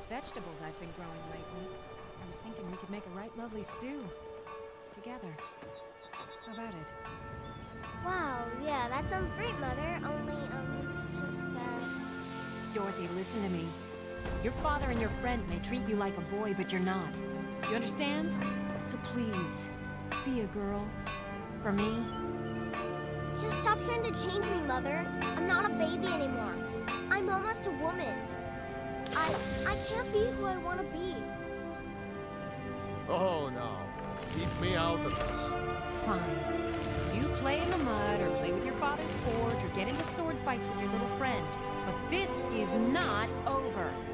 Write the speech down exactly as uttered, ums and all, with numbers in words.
vegetables I've been growing lately. I was thinking we could make a right lovely stew. Together. How about it? Wow, yeah, that sounds great, Mother. Only, um, it's just that... Dorothy, listen to me. Your father and your friend may treat you like a boy, but you're not. Do you understand? So please, be a girl. For me. Just stop trying to change me, Mother. I'm not a baby anymore. I'm almost a woman. I... I can't be who I want to be. Oh, no. Keep me out of this. Fine. You play in the mud, or play with your father's forge, or get into sword fights with your little friend. But this is not over.